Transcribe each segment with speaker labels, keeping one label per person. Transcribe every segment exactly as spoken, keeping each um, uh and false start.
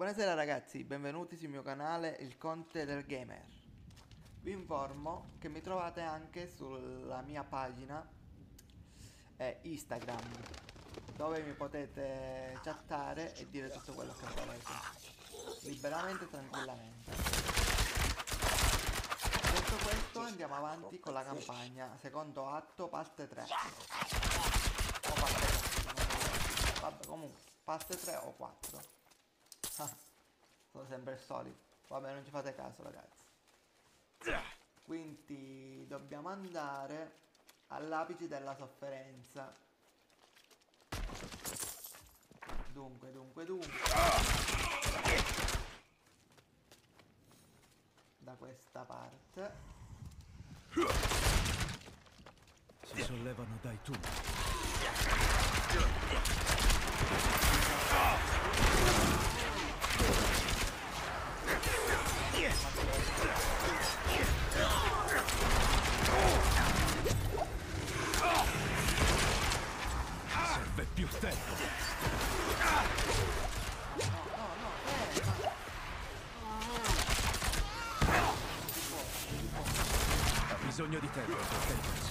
Speaker 1: Buonasera ragazzi, benvenuti sul mio canale Il Conte del Gamer. Vi informo che mi trovate anche sulla mia pagina eh, Instagram, dove mi potete chattare e dire tutto quello che volete, liberamente e tranquillamente. Detto questo, andiamo avanti con la campagna, secondo atto, parte tre. O parte quattro, vabbè, comunque, parte tre o quattro. Sono sempre il solito. Vabbè, non ci fate caso ragazzi. Quindi dobbiamo andare all'apice della sofferenza. Dunque, dunque, dunque. Da questa parte.
Speaker 2: Si sollevano dai tunnel. Serve più tempo. Ha bisogno di tempo per caricarsi.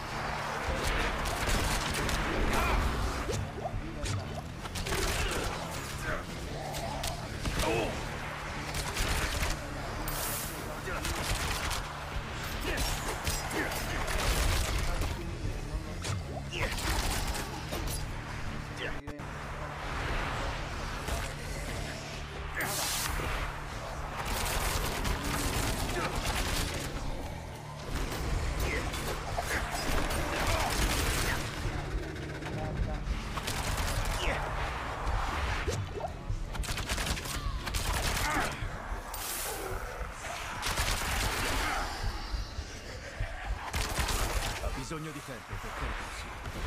Speaker 2: Bisogno di tempo per caricarsi.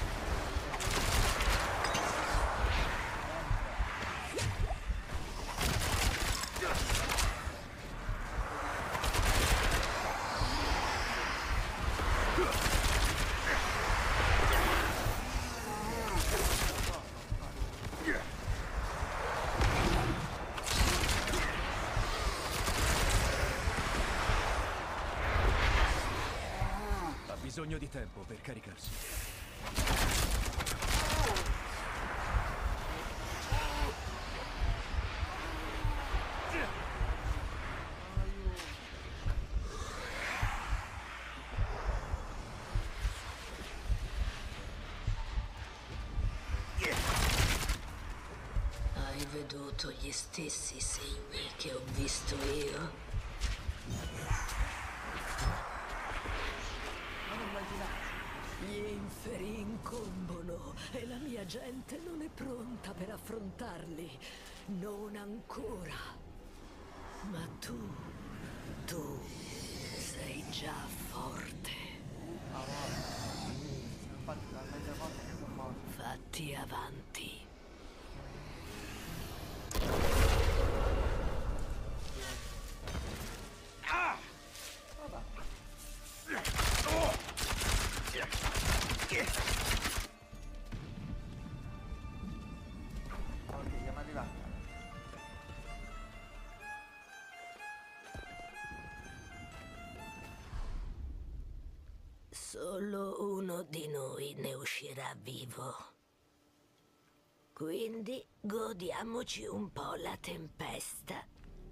Speaker 2: Bisogno di tempo per caricarsi.
Speaker 3: Hai veduto gli stessi segni che ho visto io? Gli inferi incombono e la mia gente non è pronta per affrontarli. Non ancora. Ma tu, tu sei già forte.
Speaker 1: Infatti talmente forte che sono morto.
Speaker 3: Fatti avanti.
Speaker 1: Ok, siamo arrivati.
Speaker 3: Solo uno di noi ne uscirà vivo. Quindi godiamoci un po' la tempesta.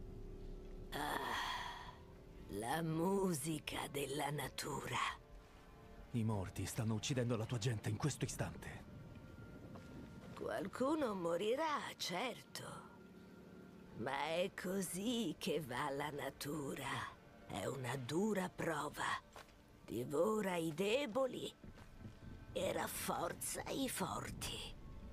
Speaker 3: Ah, la musica della natura.
Speaker 2: I morti stanno uccidendo la tua gente in questo istante.
Speaker 3: Qualcuno morirà, certo. Ma è così che va la natura. È una dura prova. Divora i deboli e rafforza i forti.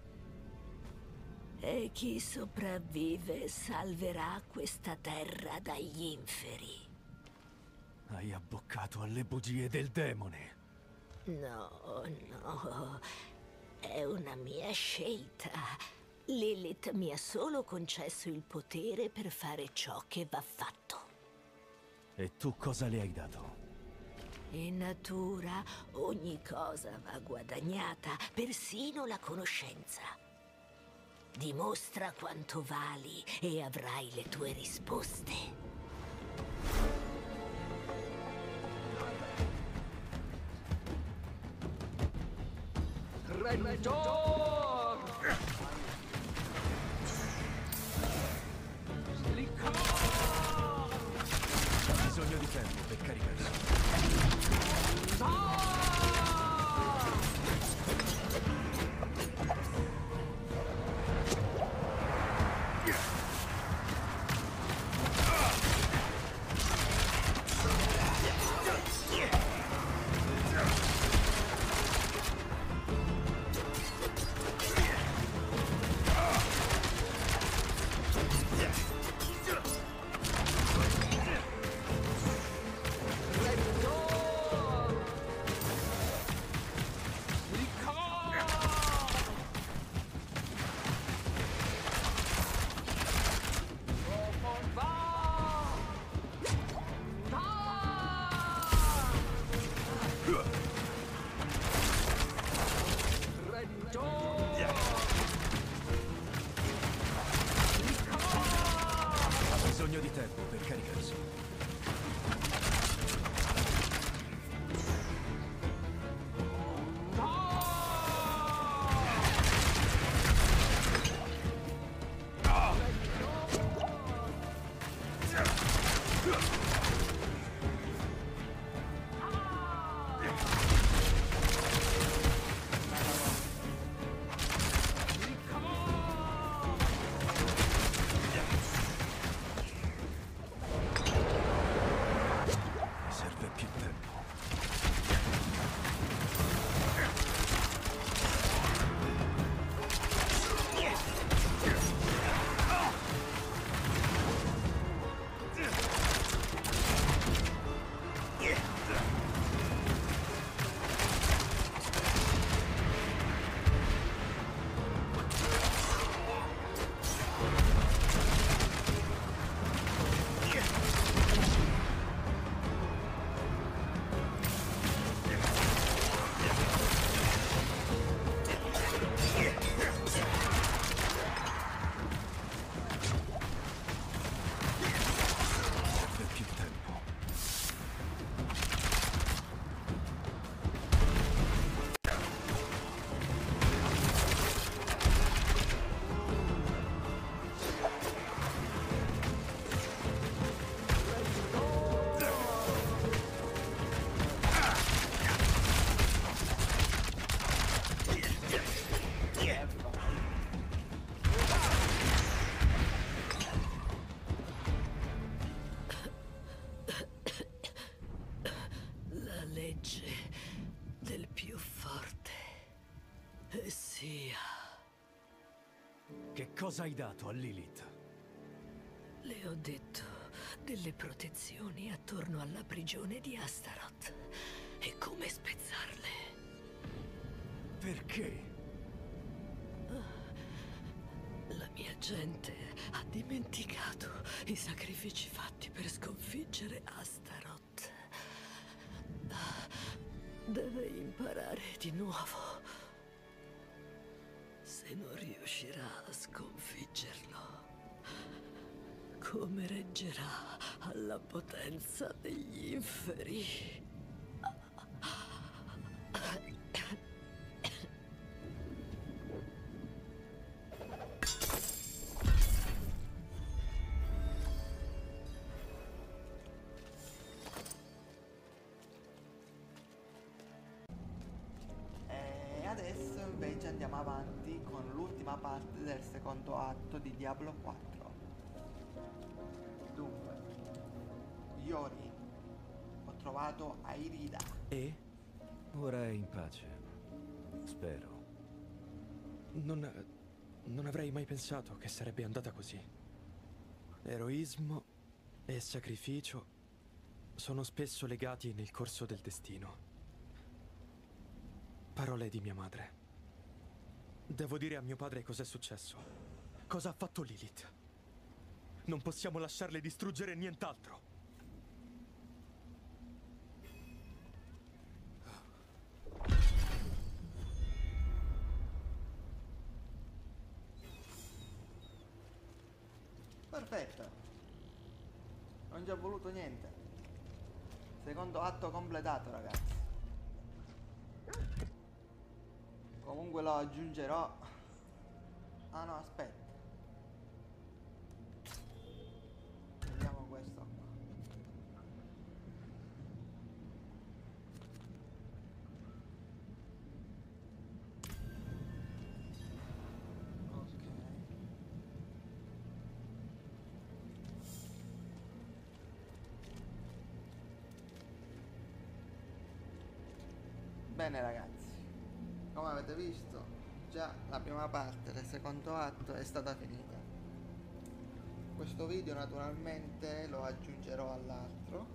Speaker 3: E chi sopravvive salverà questa terra dagli inferi.
Speaker 2: Hai abboccato alle bugie del demone.
Speaker 3: No, no. È una mia scelta. Lilith mi ha solo concesso il potere per fare ciò che va fatto.
Speaker 2: E tu cosa le hai dato?
Speaker 3: In natura ogni cosa va guadagnata, persino la conoscenza. Dimostra quanto vali e avrai le tue risposte.
Speaker 4: Rendor!
Speaker 2: Ho bisogno di tempo per caricarsi. Ha bisogno di tempo per caricarsi. Mi serve più tempo. Serve più tempo.
Speaker 3: La legge del più forte. E sia.
Speaker 2: Che cosa hai dato a Lilith?
Speaker 3: Le ho detto delle protezioni attorno alla prigione di Astaroth e come spezzarle.
Speaker 2: Perché?
Speaker 3: La mia gente ha dimenticato i sacrifici fatti per sconfiggere Astaroth. Deve imparare di nuovo. Se non riuscirà a sconfiggerlo, come reggerà alla potenza degli inferi?
Speaker 1: E adesso invece andiamo avanti con l'ultima parte del secondo atto di Diablo quattro. Dunque, Iori, ho trovato Airida.
Speaker 2: E? Ora è in pace. Spero.
Speaker 5: Non, non avrei mai pensato che sarebbe andata così. Eroismo e sacrificio sono spesso legati nel corso del destino. Parole di mia madre. Devo dire a mio padre cos'è successo. Cosa ha fatto Lilith. Non possiamo lasciarle distruggere nient'altro.
Speaker 1: perfetto. Non ci ho voluto niente. Secondo atto completato, ragazzi. Comunque lo aggiungerò. Ah no, aspetta. Vediamo questo qua. Ok. Bene ragazzi, come avete visto, già la prima parte del secondo atto è stata finita. Questo video naturalmente lo aggiungerò all'altro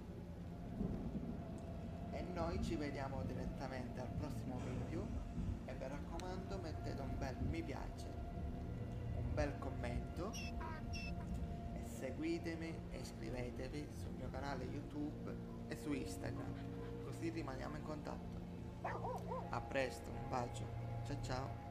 Speaker 1: e noi ci vediamo direttamente al prossimo video e mi raccomando mettete un bel mi piace, un bel commento e seguitemi e iscrivetevi sul mio canale YouTube e su Instagram, così rimaniamo in contatto. A presto, un bacio, ciao ciao.